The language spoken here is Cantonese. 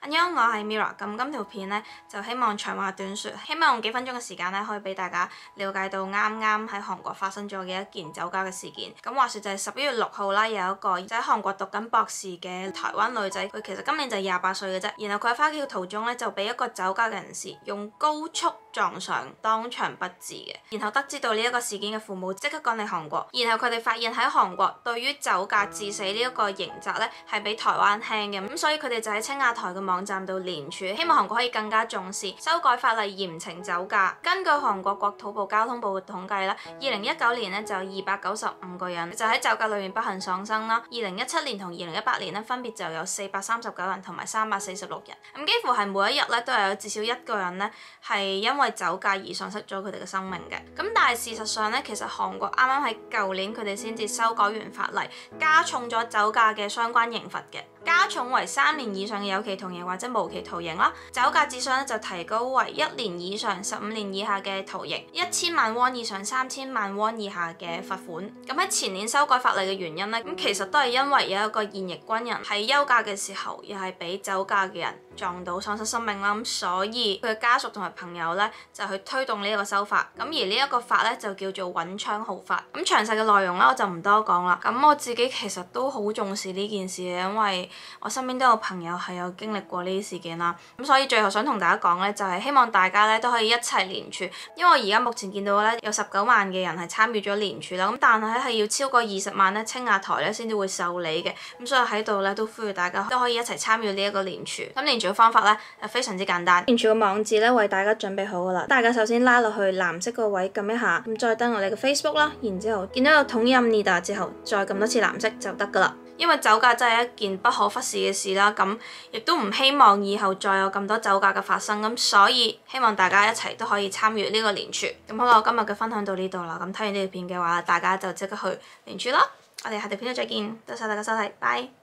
我係 Mira， 咁今條片呢，就希望長話短説，希望用幾分鐘嘅時間呢，可以俾大家了解到啱啱喺韓國發生咗嘅一件酒駕嘅事件。咁話説就係11月6號啦，有一個就喺韓國讀緊博士嘅台灣女仔，佢其實今年就28歲嘅啫。然後佢喺返屋企嘅途中呢，就俾一個酒駕嘅人士用高速撞上，當場不治嘅。然後得知到呢一個事件嘅父母即刻趕嚟韓國，然後佢哋發現喺韓國對於酒駕致死呢一個刑責呢，係比台灣輕嘅，咁所以佢哋就喺青瓦台嘅網站度聯署，希望韓國可以更加重視修改法例，嚴懲酒駕。根據韓國國土部交通部嘅統計啦，2019年呢就有295個人就喺酒駕裏面不幸喪生啦。2017年同2018年呢，分別就有439人同埋346人。咁幾乎係每一日咧都係有至少一個人呢係因為酒駕而喪失咗佢哋嘅生命嘅。咁但係事實上呢，其實韓國啱啱喺舊年佢哋先至修改完法例，加重咗酒駕嘅相關刑罰嘅。加重為3年以上嘅有期徒刑或者無期徒刑啦，酒駕致傷咧就提高為1年以上15年以下嘅徒刑，1000萬ウォン以上3000萬ウォン以下嘅罰款。咁喺前年修改法例嘅原因咧，咁其實都係因為有一個現役軍人喺休假嘅時候，又係俾酒駕嘅人撞到喪失生命啦，咁所以佢嘅家屬同埋朋友咧就去推動呢一個修法。咁而呢一個法咧就叫做尹昌浩法。咁詳細嘅內容咧我就唔多講啦。咁我自己其實都好重視呢件事嘅，因為我身邊都有朋友係有經歷過呢啲事件啦，咁所以最後想同大家講咧，就係希望大家咧都可以一齊聯署，因為我而家目前見到咧有19萬嘅人係參與咗聯署啦，咁但係係要超過20萬咧青瓦台咧先至會受理嘅，咁所以喺度咧都呼籲大家都可以一齊參與呢一個聯署。咁聯署嘅方法咧係非常之簡單，聯署嘅網址咧為大家準備好噶啦，大家首先拉落去藍色個位撳一下，咁再登我哋嘅 Facebook 啦，然之後見到有統一 Amnida 之後再撳多次藍色就得噶啦。因為酒駕真係一件不可忽視嘅事啦，咁亦都唔希望以後再有咁多酒駕嘅發生，咁所以希望大家一齊都可以參與呢個聯署。咁好啦，我今日嘅分享到呢度啦，咁睇完呢條片嘅話，大家就即刻去聯署啦。我哋下條片度再見，多謝大家收睇，拜。